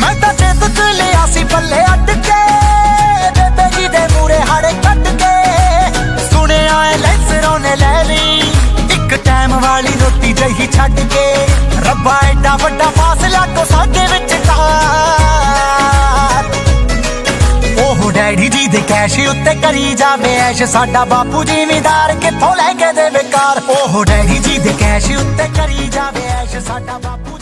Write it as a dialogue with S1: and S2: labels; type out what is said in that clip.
S1: मैं तो चेत च लिया सी पल्ले अट के, बेबे जी दे मूरे हाड़े कट के। सुने आए लैंसरों ने ले ली एक टाइम वाली रोटी जही छड्ड के। रब्बा एडा वड्डा फासला तो साडे विचकार। ओह डैडी जी दे कैश उत्ते करी जावे ऐश, साडा बापू जिमीदार कित्थों लैके देवे कार। ओह डैडी जी दे कैश उत्ते करी जावे ऐश, साडा बापू